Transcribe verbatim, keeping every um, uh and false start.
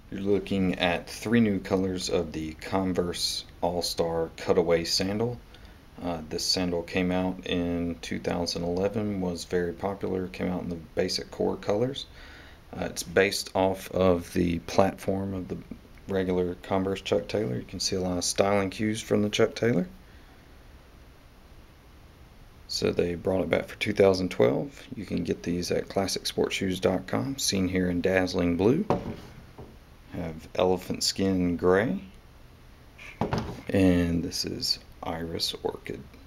You're looking at three new colors of the Converse All-Star Cutaway Sandal. Uh, this sandal came out in two thousand eleven, was very popular, came out in the basic core colors. Uh, it's based off of the platform of the regular Converse Chuck Taylor. You can see a lot of styling cues from the Chuck Taylor. So they brought it back for two thousand twelve. You can get these at classic sport shoes dot com, seen here in dazzling blue. Have elephant skin gray, and this is iris orchid.